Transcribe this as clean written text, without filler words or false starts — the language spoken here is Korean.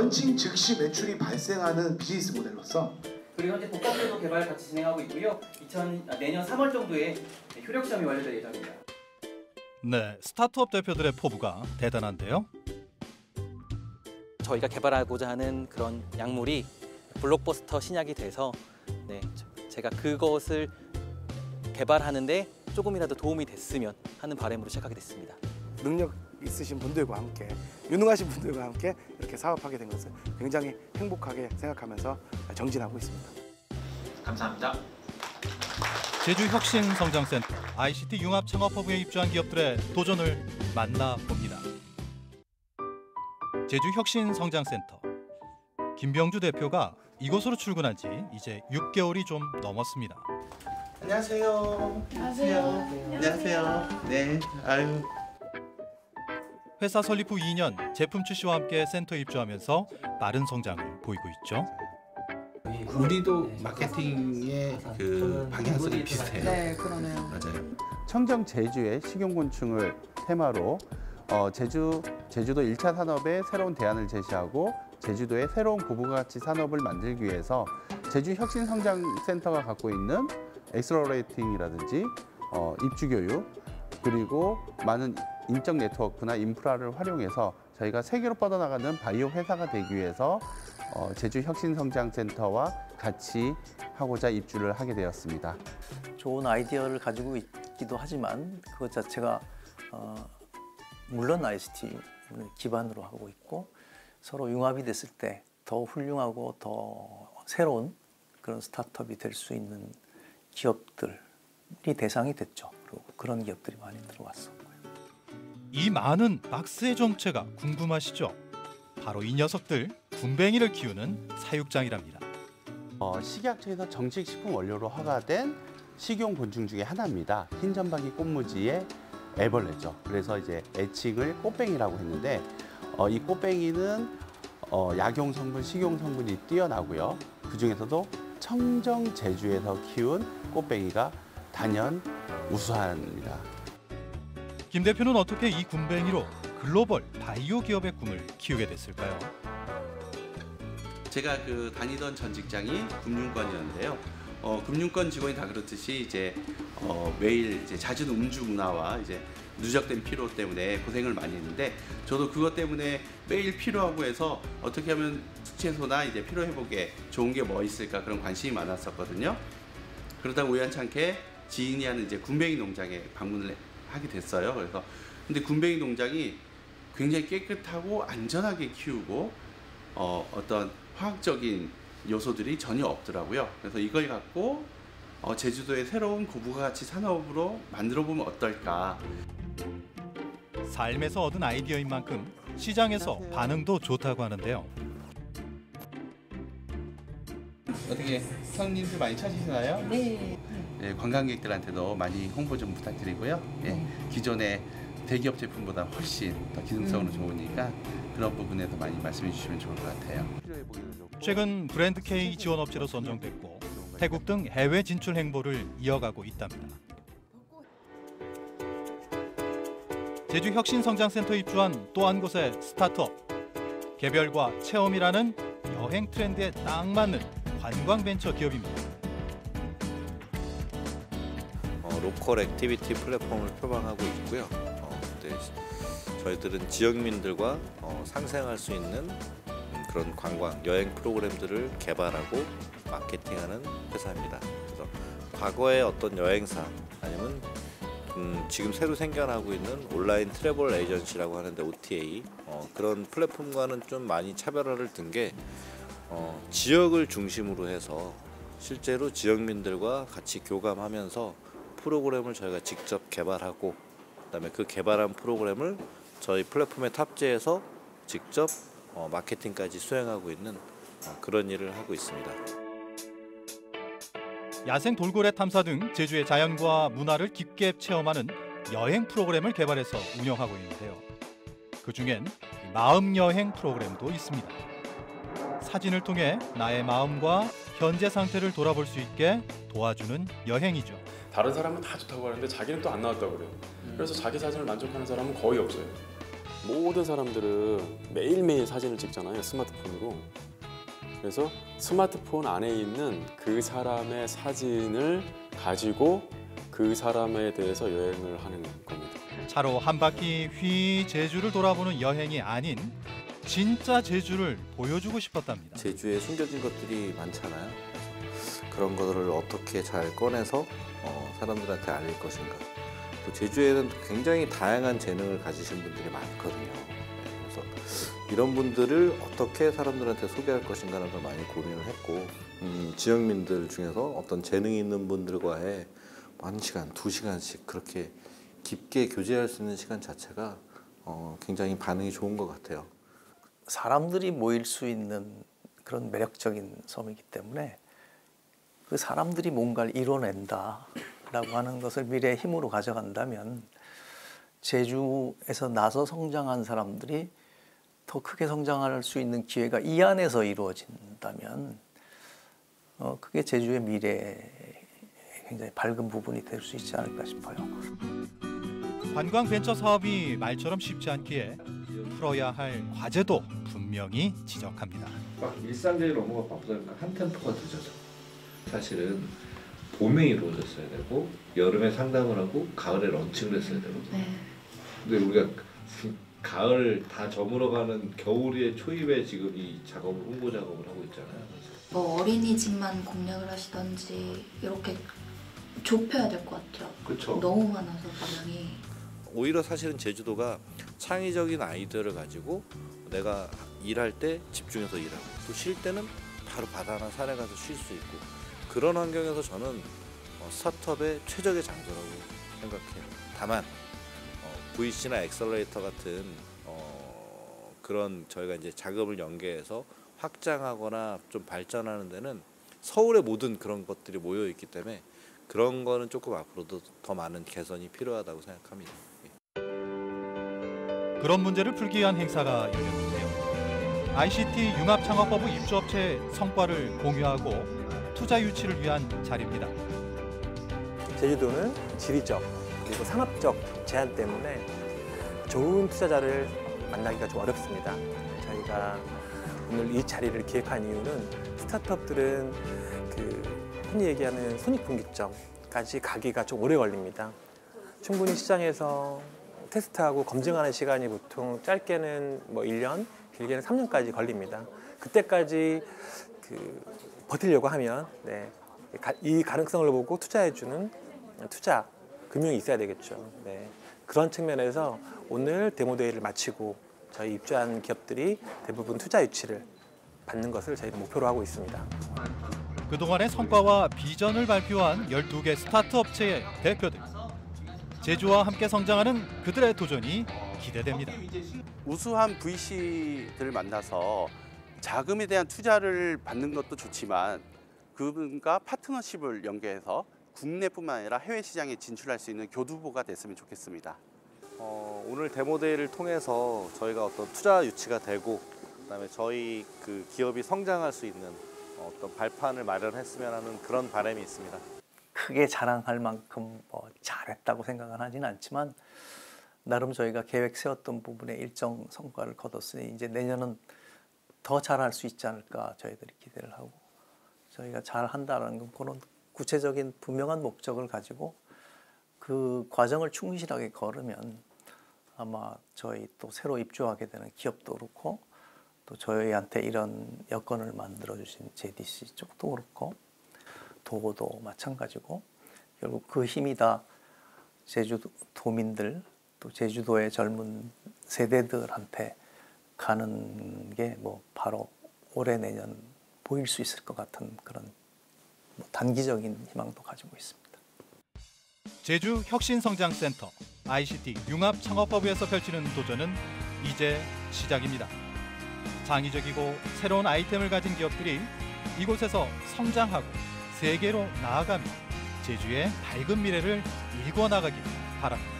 런칭 즉시 매출이 발생하는 비즈니스 모델로서 그리고 현재 복합제도 개발 같이 진행하고 있고요. 내년 3월 정도에 효력 시험이 완료될 예정입니다. 네, 스타트업 대표들의 포부가 대단한데요. 저희가 개발하고자 하는 그런 약물이 블록버스터 신약이 돼서 제가 그것을 개발하는데 조금이라도 도움이 됐으면 하는 바람으로 시작하게 됐습니다. 능력 있으신 분들과 함께, 유능하신 분들과 함께 이렇게 사업하게 된 것을 굉장히 행복하게 생각하면서 정진하고 있습니다. 감사합니다. 제주혁신성장센터 ICT 융합 창업허브에 입주한 기업들의 도전을 만나봅니다. 제주혁신성장센터 김병주 대표가 이곳으로 출근한 지 이제 6개월이 좀 넘었습니다. 안녕하세요. 안녕하세요. 네. 아유. 회사 설립 후 2년 제품 출시와 함께 센터에 입주하면서 빠른 성장을 보이고 있죠. 우리도 마케팅의 그 방향성이 비슷해요. 네, 그러네요. 맞아요. 청정 제주의 식용곤충을 테마로 제주도 1차 산업에 새로운 대안을 제시하고 제주도의 새로운 고부가치 산업을 만들기 위해서 제주혁신성장센터가 갖고 있는 엑셀러레이팅이라든지 입주교육 그리고 많은 인적 네트워크나 인프라를 활용해서 저희가 세계로 뻗어나가는 바이오 회사가 되기 위해서 제주혁신성장센터와 같이 하고자 입주를 하게 되었습니다. 좋은 아이디어를 가지고 있기도 하지만 그것 자체가 물론 ICT를 기반으로 하고 있고 서로 융합이 됐을 때 더 훌륭하고 더 새로운 그런 스타트업이 될 수 있는 기업들이 대상이 됐죠. 그리고 그런 기업들이 많이 들어왔었고요. 이 많은 박스의 정체가 궁금하시죠? 바로 이 녀석들 군뱅이를 키우는 사육장이랍니다. 식약처에서 정식 식품 원료로 허가된 식용곤충 중에 하나입니다. 흰점박이 꽃무지의 애벌레죠. 그래서 이제 애칭을 꽃뱅이라고 했는데 이 꽃뱅이는 약용 성분, 식용 성분이 뛰어나고요. 그 중에서도 청정 제주에서 키운 꽃뱅이가 단연 우수합니다. 김 대표는 어떻게 이 군뱅이로 글로벌 바이오 기업의 꿈을 키우게 됐을까요? 제가 다니던 전 직장이 금융권이었는데요. 금융권 직원이 다 그렇듯이 이제 매일 이제 잦은 음주 문화와 이제 누적된 피로 때문에 고생을 많이 했는데 저도 그것 때문에 매일 피로하고 해서 어떻게 하면 숙취해소나 이제 피로 회복에 좋은 게 뭐 있을까 그런 관심이 많았었거든요. 그러다 우연찮게 지인이 하는 이제 군뱅이 농장에 방문을 하게 됐어요. 그래서 근데 군뱅이 농장이 굉장히 깨끗하고 안전하게 키우고 어떤 화학적인 요소들이 전혀 없더라고요. 그래서 이걸 갖고 제주도의 새로운 고부가치 산업으로 만들어보면 어떨까. 삶에서 얻은 아이디어인 만큼 시장에서 반응도 좋다고 하는데요. 어떻게 손님들 많이 찾으시나요? 네. 네, 관광객들한테도 많이 홍보 좀 부탁드리고요. 네, 기존의 대기업 제품보다 훨씬 더 기능성으로 좋으니까 그런 부분에도 많이 말씀해 주시면 좋을 것 같아요. 최근 브랜드 K 지원업체로 선정됐고 태국 등 해외 진출 행보를 이어가고 있답니다. 제주혁신성장센터에 입주한 또 한 곳의 스타트업. 개별과 체험이라는 여행 트렌드에 딱 맞는 관광벤처 기업입니다. 로컬 액티비티 플랫폼을 표방하고 있고요. 저희들은 지역민들과 상생할 수 있는 그런 관광, 여행 프로그램들을 개발하고 마케팅하는 회사입니다. 그래서 과거의 어떤 여행사 아니면 지금 새로 생겨나고 있는 온라인 트래블 에이전시라고 하는데 OTA 그런 플랫폼과는 좀 많이 차별화를 둔 게 지역을 중심으로 해서 실제로 지역민들과 같이 교감하면서 프로그램을 저희가 직접 개발하고 그다음에 그 개발한 프로그램을 저희 플랫폼에 탑재해서 직접 마케팅까지 수행하고 있는 그런 일을 하고 있습니다. 야생 돌고래 탐사 등 제주의 자연과 문화를 깊게 체험하는 여행 프로그램을 개발해서 운영하고 있는데요. 그중엔 마음 여행 프로그램도 있습니다. 사진을 통해 나의 마음과 현재 상태를 돌아볼 수 있게 도와주는 여행이죠. 다른 사람은 다 좋다고 하는데 자기는 또 안 나왔다고 그래요. 그래서 자기 사진을 만족하는 사람은 거의 없어요. 모든 사람들은 매일매일 사진을 찍잖아요, 스마트폰으로. 그래서 스마트폰 안에 있는 그 사람의 사진을 가지고 그 사람에 대해서 여행을 하는 겁니다. 차로 한 바퀴 휘 제주를 돌아보는 여행이 아닌 진짜 제주를 보여주고 싶었답니다. 제주에 숨겨진 것들이 많잖아요. 그런 것들을 어떻게 잘 꺼내서 사람들한테 알릴 것인가. 또 제주에는 굉장히 다양한 재능을 가지신 분들이 많거든요. 그래서 이런 분들을 어떻게 사람들한테 소개할 것인가라는 걸 많이 고민을 했고, 지역민들 중에서 어떤 재능이 있는 분들과의 1시간, 2시간씩 그렇게 깊게 교제할 수 있는 시간 자체가 굉장히 반응이 좋은 것 같아요. 사람들이 모일 수 있는 그런 매력적인 섬이기 때문에 그 사람들이 뭔가를 이뤄낸다라고 하는 것을 미래의 힘으로 가져간다면 제주에서 나서 성장한 사람들이 더 크게 성장할 수 있는 기회가 이 안에서 이루어진다면 그게 제주의 미래에 굉장히 밝은 부분이 될 수 있지 않을까 싶어요. 관광 벤처 사업이 말처럼 쉽지 않기에 풀어야 할 과제도 분명히 지적합니다. 막 일상적인 업무가 바쁘다 보니까 한 템포가 늦어져. 사실은 봄에 이루어졌어야 되고 여름에 상담을 하고 가을에 런칭을 했어야 되거든요. 근데 우리가 가을 다 저물어가는 겨울의 초입에 지금 이 작업을 홍보 작업을 하고 있잖아요. 뭐 어린이집만 공략을 하시던지 이렇게 좁혀야 될 것 같아요. 그렇죠. 너무 많아서 반응이. 오히려 사실은 제주도가 창의적인 아이디어를 가지고 내가 일할 때 집중해서 일하고 또 쉴 때는 바로 바다나 산에 가서 쉴 수 있고 그런 환경에서 저는 스타트업의 최적의 장소라고 생각해요. 다만 VC나 엑셀러레이터 같은 그런 저희가 이제 자금을 연계해서 확장하거나 좀 발전하는 데는 서울의 모든 그런 것들이 모여 있기 때문에 그런 거는 조금 앞으로도 더 많은 개선이 필요하다고 생각합니다. 그런 문제를 풀기 위한 행사가 열렸는데요. ICT 융합창업허브 입주업체의 성과를 공유하고 투자 유치를 위한 자리입니다. 제주도는 지리적 그리고 산업적 제한 때문에 좋은 투자자를 만나기가 좀 어렵습니다. 저희가 오늘 이 자리를 기획한 이유는 스타트업들은 흔히 얘기하는 손익분기점까지 가기가 좀 오래 걸립니다. 충분히 시장에서 테스트하고 검증하는 시간이 보통 짧게는 뭐 1년, 길게는 3년까지 걸립니다. 그때까지 버티려고 하면 이 가능성을 보고 투자해주는 투자, 금융이 있어야 되겠죠. 그런 측면에서 오늘 데모데이를 마치고 저희 입주한 기업들이 대부분 투자 유치를 받는 것을 저희는 목표로 하고 있습니다. 그동안의 성과와 비전을 발표한 12개 스타트 업체의 대표들. 제주와 함께 성장하는 그들의 도전이 기대됩니다. 우수한 VC들을 만나서 자금에 대한 투자를 받는 것도 좋지만 그분과 파트너십을 연계해서 국내뿐만 아니라 해외 시장에 진출할 수 있는 교두보가 됐으면 좋겠습니다. 오늘 데모데이를 통해서 저희가 어떤 투자 유치가 되고 그다음에 저희 그 기업이 성장할 수 있는 어떤 발판을 마련했으면 하는 그런 바람이 있습니다. 크게 자랑할 만큼 잘했다고 생각은 하진 않지만 나름 저희가 계획 세웠던 부분에 일정 성과를 거뒀으니 이제 내년은 더 잘할 수 있지 않을까 저희들이 기대를 하고 저희가 잘한다는 건 그런 구체적인 분명한 목적을 가지고 그 과정을 충실하게 걸으면 아마 저희 또 새로 입주하게 되는 기업도 그렇고 또 저희한테 이런 여건을 만들어주신 JDC 쪽도 그렇고 도도 마찬가지고 결국 그 힘이 다 제주도민들 또 제주도의 젊은 세대들한테 가는 게 뭐 바로 올해 내년 보일 수 있을 것 같은 그런 단기적인 희망도 가지고 있습니다. 제주 혁신성장센터 ICT 융합창업허브에서 펼치는 도전은 이제 시작입니다. 창의적이고 새로운 아이템을 가진 기업들이 이곳에서 성장하고 세계로 나아가며 제주의 밝은 미래를 일궈나가길 바랍니다.